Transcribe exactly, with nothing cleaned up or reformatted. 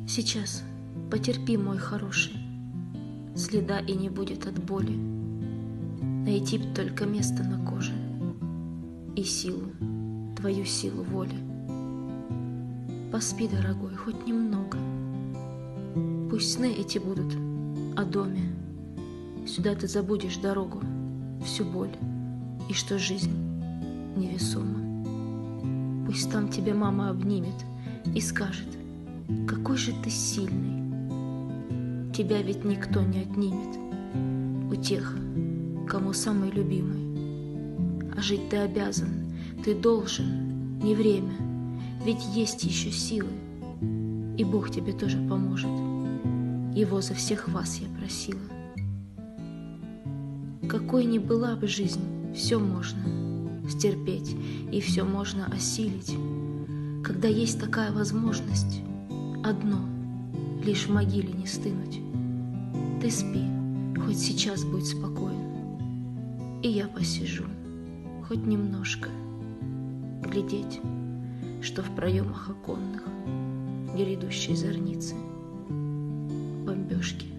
Сейчас потерпи, мой хороший, следа и не будет от боли. Найти б только место на коже и силу, твою силу воли. Поспи, дорогой, хоть немного. Пусть сны эти будут о доме. Сюда ты забудешь дорогу, всю боль, и что жизнь невесома. Пусть там тебя мама обнимет и скажет: какой же ты сильный. Тебя ведь никто не отнимет у тех, кому самый любимый. А жить ты обязан, ты должен, не время, ведь есть еще силы. И Бог тебе тоже поможет. Его за всех вас я просила. Какой ни была бы жизнь, все можно стерпеть и все можно осилить. Когда есть такая возможность, одно — лишь в могиле не стынуть. Ты спи, хоть сейчас будь спокоен, и я посижу, хоть немножко, глядеть, что в проемах оконных грядущей зорницы бомбежки.